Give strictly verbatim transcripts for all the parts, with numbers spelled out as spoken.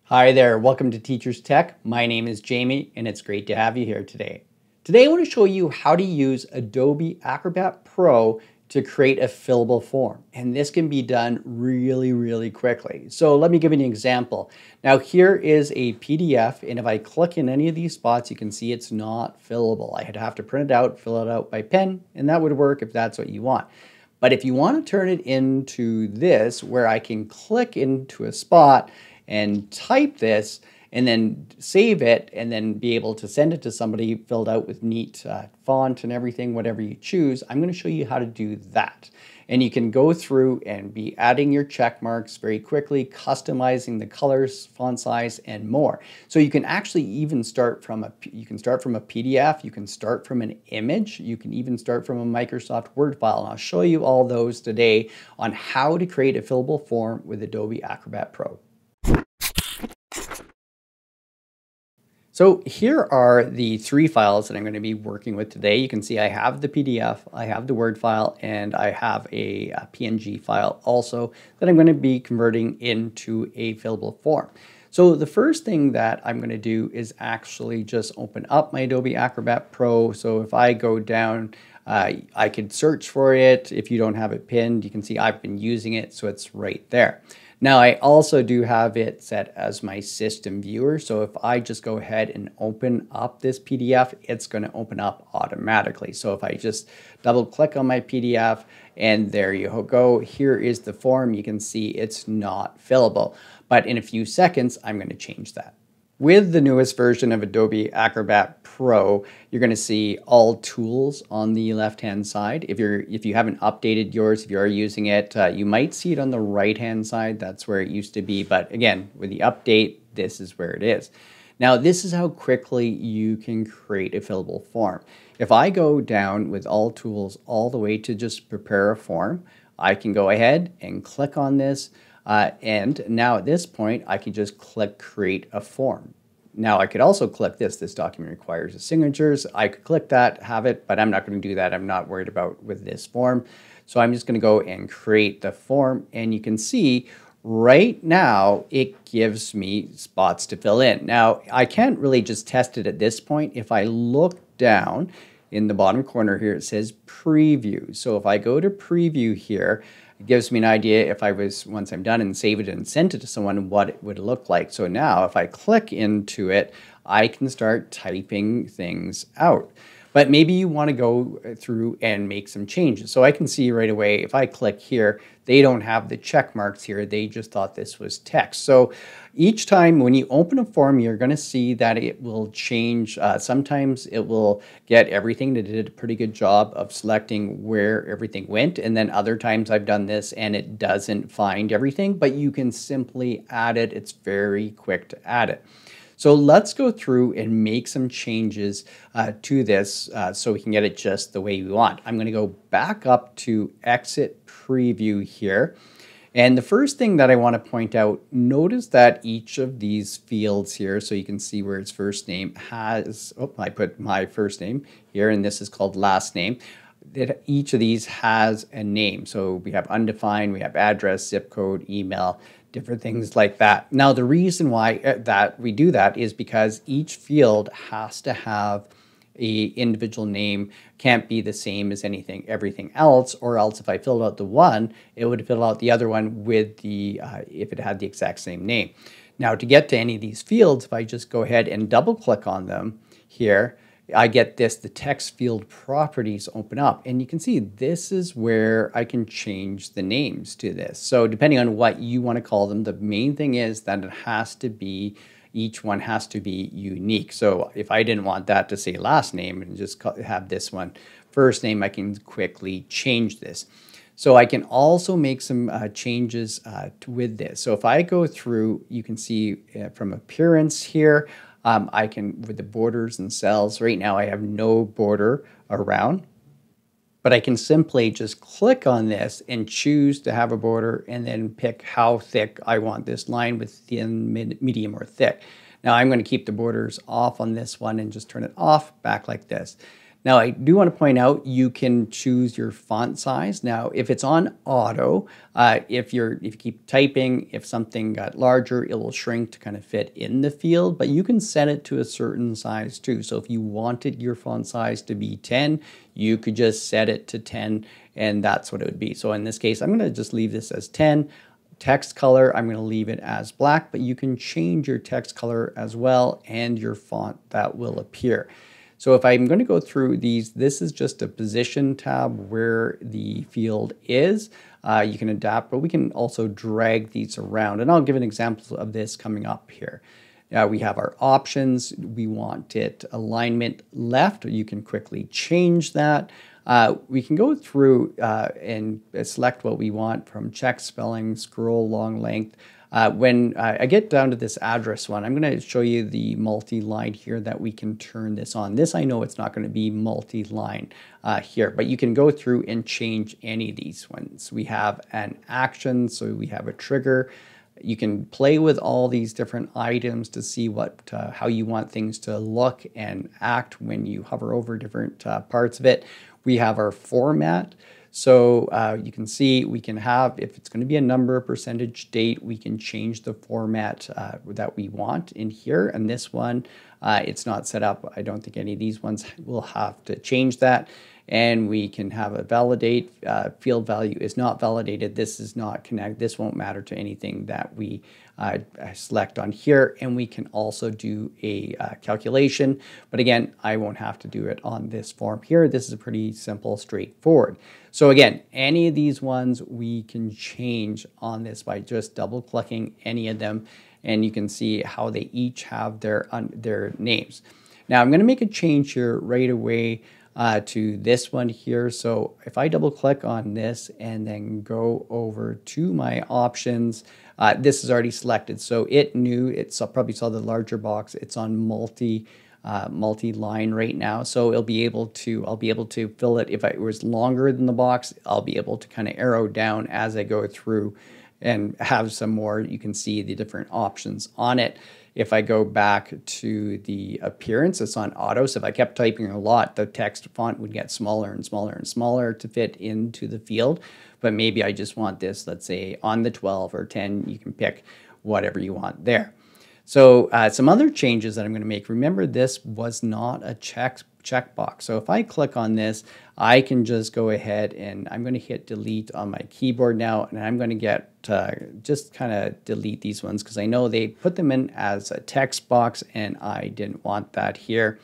Hi there, welcome to Teachers Tech. My name is Jamie and it's great to have you here today. Today I want to show you how to use Adobe Acrobat Pro to create a fillable form. And this can be done really, really quickly. So let me give you an example. Now here is a P D F, and if I click in any of these spots, you can see it's not fillable. I'd have to print it out, fill it out by pen, and that would work if that's what you want. But if you want to turn it into this, where I can click into a spot and type this and then save it and then be able to send it to somebody filled out with neat uh, font and everything, whatever you choose, I'm going to show you how to do that. And you can go through and be adding your check marks very quickly, customizing the colors, font size, and more. So you can actually even start from a, you can start from a P D F, you can start from an image, you can even start from a Microsoft Word file. And I'll show you all those today on how to create a fillable form with Adobe Acrobat Pro. So here are the three files that I'm going to be working with today. You can see I have the P D F, I have the Word file, and I have a, a P N G file also that I'm going to be converting into a fillable form. So the first thing that I'm going to do is actually just open up my Adobe Acrobat Pro. So if I go down, uh, I could search for it. If you don't have it pinned, you can see I've been using it, so it's right there. Now I also do have it set as my system viewer, so if I just go ahead and open up this P D F, it's going to open up automatically. So if I just double click on my P D F and there you go, here is the form, you can see it's not fillable. But in a few seconds, I'm going to change that. With the newest version of Adobe Acrobat Pro, you're going to see all tools on the left-hand side. If you're if you haven't updated yours, if you are using it, uh, you might see it on the right-hand side. That's where it used to be. But again, with the update, this is where it is. Now, this is how quickly you can create a fillable form. If I go down with all tools all the way to just prepare a form, I can go ahead and click on this. Uh, and now at this point, I can just click Create a Form. Now I could also click this. This document requires the signatures. I could click that, have it, but I'm not going to do that. I'm not worried about with this form. So I'm just going to go and create the form. And you can see right now it gives me spots to fill in. Now I can't really just test it at this point. If I look down in the bottom corner here, it says Preview. So if I go to Preview here, it gives me an idea if I was, once I'm done and save it and sent it to someone, what it would look like. So now if I click into it, I can start typing things out. But maybe you want to go through and make some changes. So I can see right away, if I click here, they don't have the check marks here. They just thought this was text. So each time when you open a form, you're going to see that it will change. Uh, sometimes it will get everything. That did a pretty good job of selecting where everything went. And then other times I've done this and it doesn't find everything, but you can simply add it. It's very quick to add it. So let's go through and make some changes uh, to this uh, so we can get it just the way we want. I'm going to go back up to Exit Preview here. And the first thing that I want to point out, notice that each of these fields here, so you can see where its first name has, oh, I put my first name here, and this is called last name. That each of these has a name. So we have undefined, we have address, zip code, email, different things like that. Now, the reason why that we do that is because each field has to have a individual name, can't be the same as anything, everything else, or else if I filled out the one, it would fill out the other one with the, uh, if it had the exact same name. Now, to get to any of these fields, if I just go ahead and double click on them here, I get this, the text field properties open up, and you can see this is where I can change the names to this. So depending on what you want to call them, the main thing is that it has to be, each one has to be unique. So if I didn't want that to say last name and just have this one first name, I can quickly change this. So I can also make some uh, changes uh, with this. So if I go through, you can see uh, from appearance here, Um, I can, with the borders and cells, right now I have no border around, but I can simply just click on this and choose to have a border and then pick how thick I want this line, with thin, mid, medium, or thick. Now I'm going to keep the borders off on this one and just turn it off back like this. Now, I do want to point out you can choose your font size. Now, if it's on auto, uh, if you're if you keep typing, if something got larger, it will shrink to kind of fit in the field, but you can set it to a certain size too. So if you wanted your font size to be ten, you could just set it to ten, and that's what it would be. So in this case, I'm going to just leave this as ten. Text color, I'm going to leave it as black, but you can change your text color as well and your font that will appear. So if I'm going to go through these, this is just a position tab where the field is. Uh, you can adapt, but we can also drag these around. And I'll give an example of this coming up here. Uh, we have our options. We want it alignment left. You can quickly change that. Uh, we can go through uh, and select what we want from check spelling, scroll, long length. Uh, when uh, I get down to this address one, I'm going to show you the multi-line here that we can turn this on. This I know it's not going to be multi-line uh, here, but you can go through and change any of these ones. We have an action, so we have a trigger. You can play with all these different items to see what uh, how you want things to look and act when you hover over different uh, parts of it. We have our format. So uh, you can see we can have, if it's going to be a number, percentage, date, we can change the format uh, that we want in here. And this one, uh, it's not set up. I don't think any of these ones will have to change that. And we can have a validate. Uh, field value is not validated. This is not connect. This won't matter to anything that we uh, select on here. And we can also do a uh, calculation. But again, I won't have to do it on this form here. This is pretty simple, straightforward. So again, any of these ones we can change on this by just double clicking any of them. And you can see how they each have their, uh, their names. Now I'm going to make a change here right away. Uh, to this one here. So if I double click on this and then go over to my options, uh, this is already selected. So it knew, it saw, probably saw the larger box. It's on multi uh, multi-line right now. So it'll be able to, I'll be able to fill it. If it was longer than the box, I'll be able to kind of arrow down as I go through and have some more. You can see the different options on it. If I go back to the appearance, it's on auto. So if I kept typing a lot, the text font would get smaller and smaller and smaller to fit into the field. But maybe I just want this, let's say, on the twelve or ten. You can pick whatever you want there. So uh, some other changes that I'm going to make. Remember, this was not a check checkbox. So if I click on this, I can just go ahead and I'm going to hit delete on my keyboard now, and I'm going to get uh, just kind of delete these ones because I know they put them in as a text box and I didn't want that here.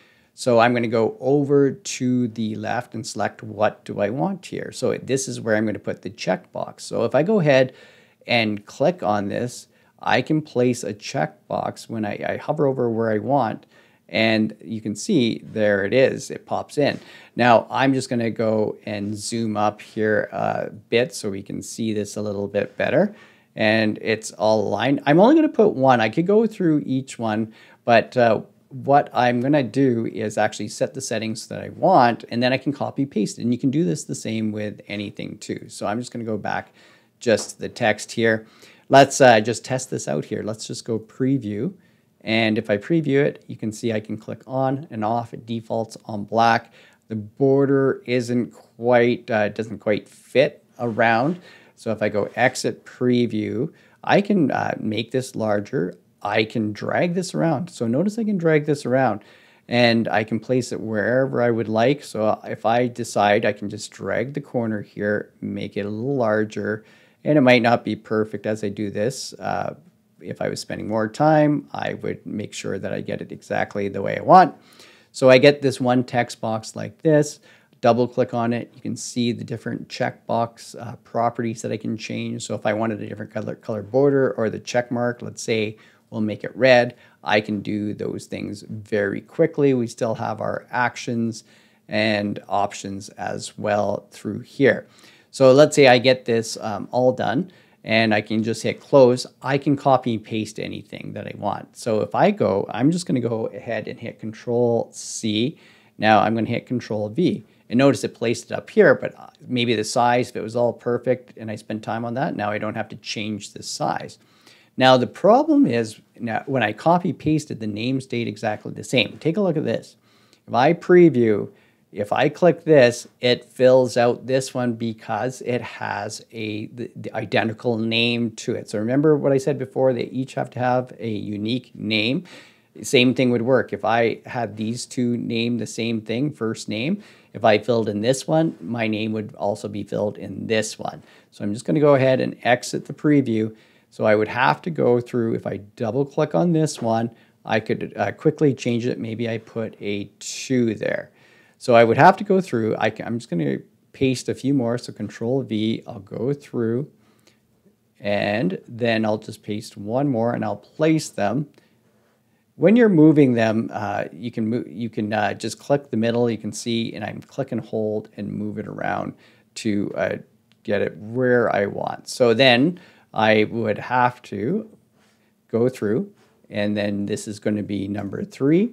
So I'm going to go over to the left and select what do I want here. So this is where I'm going to put the checkbox. So if I go ahead and click on this, I can place a checkbox when I, I hover over where I want. And you can see there it is, it pops in. Now I'm just going to go and zoom up here a bit so we can see this a little bit better. And it's all aligned. I'm only going to put one. I could go through each one, but uh, what I'm going to do is actually set the settings that I want, and then I can copy paste it. And you can do this the same with anything too. So I'm just going to go back just the text here. Let's uh, just test this out here. Let's just go preview. And if I preview it, you can see I can click on and off. It defaults on black. The border isn't quite, uh, doesn't quite fit around. So if I go exit preview, I can uh, make this larger. I can drag this around. So notice I can drag this around and I can place it wherever I would like. So if I decide, I can just drag the corner here, make it a little larger, and it might not be perfect as I do this. Uh, If I was spending more time, I would make sure that I get it exactly the way I want. So I get this one text box like this, double click on it. You can see the different checkbox uh, properties that I can change. So if I wanted a different color, color border or the check mark, let's say we'll make it red, I can do those things very quickly. We still have our actions and options as well through here. So let's say I get this um, all done. And I can just hit close. I can copy and paste anything that I want. So if I go, I'm just going to go ahead and hit Control C. Now I'm going to hit Control V. And notice it placed it up here, but maybe the size, if it was all perfect and I spent time on that, now I don't have to change the size. Now the problem is, now when I copy pasted, the name stayed exactly the same. Take a look at this. If I preview, If I click this, it fills out this one because it has a the, the identical name to it. So remember what I said before, they each have to have a unique name. Same thing would work. If I had these two name the same thing, first name, if I filled in this one, my name would also be filled in this one. So I'm just going to go ahead and exit the preview. So I would have to go through, if I double click on this one, I could uh, quickly change it. Maybe I put a two there. So I would have to go through. I can, I'm just going to paste a few more. So Control V, I'll go through, and then I'll just paste one more, and I'll place them. When you're moving them, uh, you can move, you can uh, just click the middle. You can see, and I'm click and hold and move it around to uh, get it where I want. So then I would have to go through, and then this is going to be number three.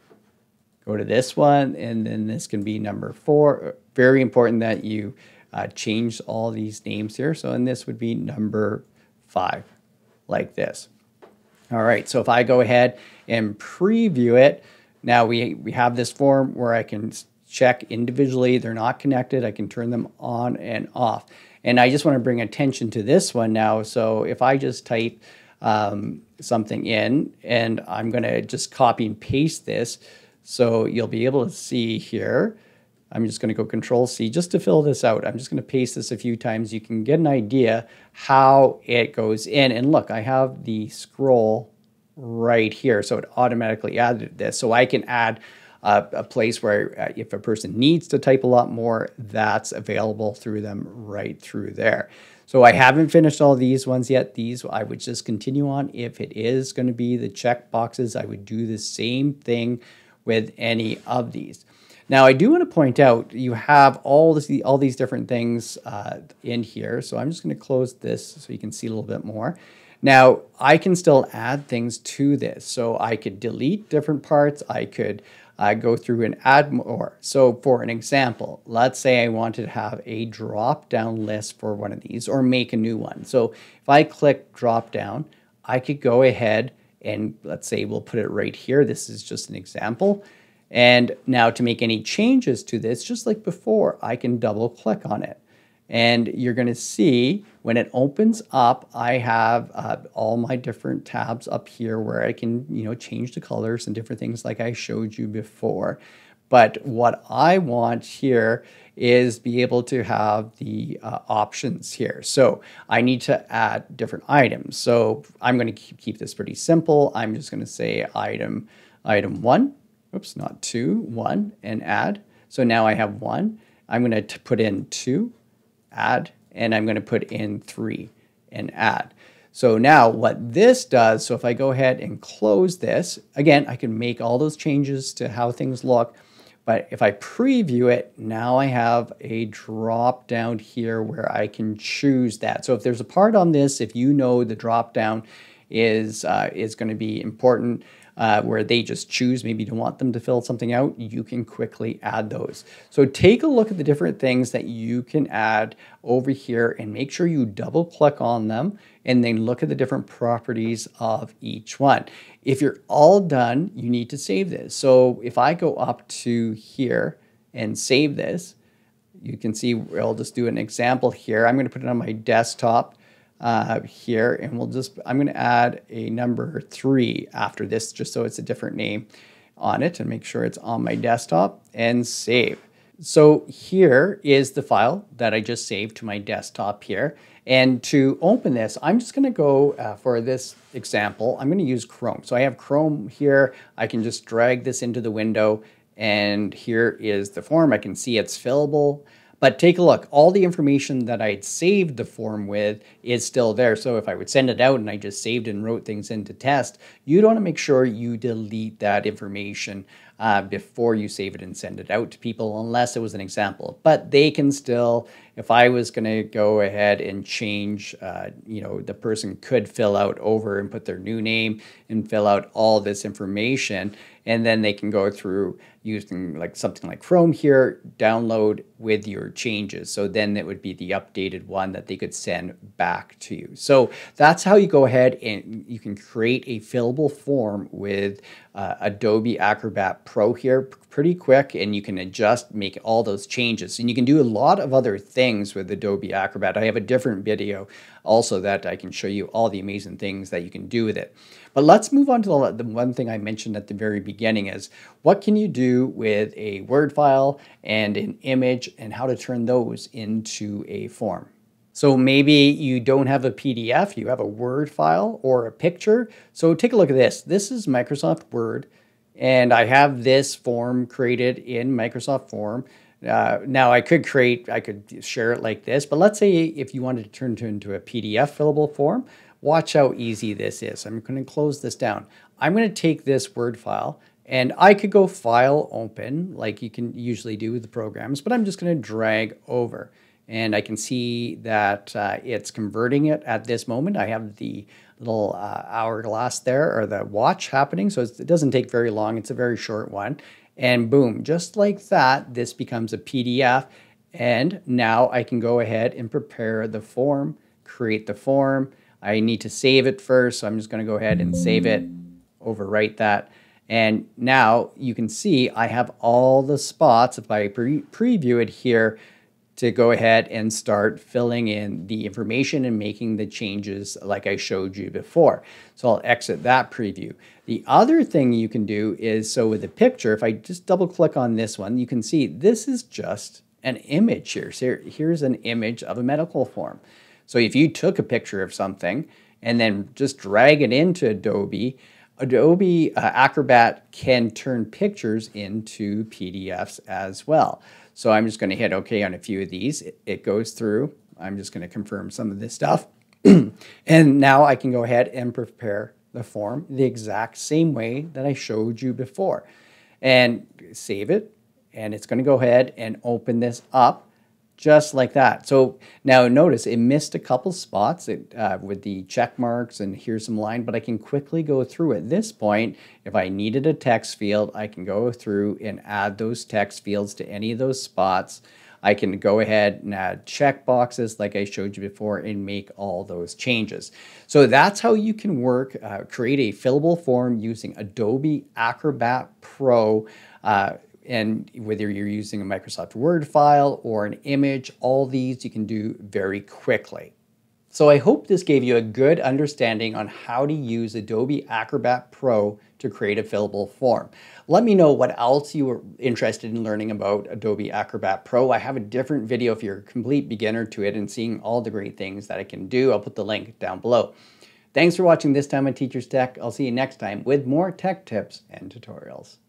Go to this one, and then this can be number four. Very important that you uh, change all these names here. So, and this would be number five, like this. All right, so if I go ahead and preview it, now we, we have this form where I can check individually. They're not connected. I can turn them on and off. And I just want to bring attention to this one now. So if I just type um, something in, and I'm going to just copy and paste this, so you'll be able to see here. I'm just going to go Control C just to fill this out. I'm just going to paste this a few times. You can get an idea how it goes in. And look, I have the scroll right here. So it automatically added this. So I can add uh, a place where uh, if a person needs to type a lot more, that's available through them right through there. So I haven't finished all these ones yet. These I would just continue on. If it is going to be the check boxes, I would do the same thing with any of these. Now, I do want to point out you have all this, all these different things uh, in here. So I'm just going to close this so you can see a little bit more. Now, I can still add things to this. So I could delete different parts. I could uh, go through and add more. So for an example, let's say I wanted to have a drop-down list for one of these or make a new one. So if I click drop-down, I could go ahead and let's say we'll put it right here. This is just an example. And now to make any changes to this, just like before, I can double click on it. And you're going to see when it opens up, I have uh, all my different tabs up here where I can, you know, change the colors and different things like I showed you before. But what I want here is be able to have the uh, options here. So I need to add different items. So I'm going to keep, keep this pretty simple. I'm just going to say item, item one, oops, not two, one, and add. So now I have one. I'm going to put in two, add, and I'm going to put in three and add. So now what this does, so if I go ahead and close this, again, I can make all those changes to how things look. But if I preview it, now I have a drop down here where I can choose that. So if there's a part on this, if you know the drop down is, uh, is going to be important, uh, where they just choose, maybe you don't want them to fill something out, you can quickly add those. So take a look at the different things that you can add over here and make sure you double click on them and then look at the different properties of each one. If you're all done, you need to save this. So if I go up to here and save this, you can see I'll just do an example here. I'm going to put it on my desktop uh, here, and we'll just, I'm going to add a number three after this just so it's a different name on it and make sure it's on my desktop and save. So here is the file that I just saved to my desktop here. And to open this, I'm just going to go uh, for this example, I'm going to use Chrome. So I have Chrome here. I can just drag this into the window, and here is the form. I can see it's fillable. But take a look, all the information that I had saved the form with is still there. So if I would send it out and I just saved and wrote things into test, you'd want to make sure you delete that information uh, before you save it and send it out to people, unless it was an example. But they can still, if I was going to go ahead and change, uh, you know, the person could fill out over and put their new name and fill out all this information, and then they can go through using like something like Chrome here, download with your changes. So then it would be the updated one that they could send back to you. So that's how you go ahead and you can create a fillable form with uh, Adobe Acrobat Pro here pretty quick, and you can adjust, make all those changes. And you can do a lot of other things with Adobe Acrobat. I have a different video also that I can show you all the amazing things that you can do with it. But let's move on to the, the one thing I mentioned at the very beginning is what can you do with a Word file and an image and how to turn those into a form. So maybe you don't have a P D F, you have a Word file or a picture. So take a look at this. This is Microsoft Word, and I have this form created in Microsoft Form. Uh, now I could create, I could share it like this, but let's say if you wanted to turn it into a P D F fillable form, watch how easy this is. I'm going to close this down. I'm going to take this Word file, and I could go File, Open, like you can usually do with the programs, but I'm just going to drag over. And I can see that uh, it's converting it at this moment. I have the little uh, hourglass there, or the watch happening, so it doesn't take very long. It's a very short one. And boom, just like that, this becomes a P D F. And now I can go ahead and prepare the form, create the form. I need to save it first, so I'm just going to go ahead and save it, overwrite that. And now you can see I have all the spots. If I pre preview it here, to go ahead and start filling in the information and making the changes like I showed you before. So I'll exit that preview. The other thing you can do is, so with the picture, if I just double click on this one, you can see this is just an image here. So here's an image of a medical form. So if you took a picture of something and then just drag it into Adobe, Adobe uh, Acrobat can turn pictures into P D Fs as well. So I'm just going to hit OK on a few of these. It, it goes through. I'm just going to confirm some of this stuff. And now I can go ahead and prepare the form the exact same way that I showed you before. And save it. And it's going to go ahead and open this up just like that. So now notice it missed a couple spots it, uh, with the check marks, and here's some line, but I can quickly go through at this point. If I needed a text field, I can go through and add those text fields to any of those spots. I can go ahead and add check boxes like I showed you before and make all those changes. So that's how you can work, uh, create a fillable form using Adobe Acrobat Pro. Uh, And whether you're using a Microsoft Word file or an image, all these you can do very quickly. So I hope this gave you a good understanding on how to use Adobe Acrobat Pro to create a fillable form. Let me know what else you are interested in learning about Adobe Acrobat Pro. I have a different video if you're a complete beginner to it and seeing all the great things that it can do. I'll put the link down below. Thanks for watching this time on Teacher's Tech. I'll see you next time with more tech tips and tutorials.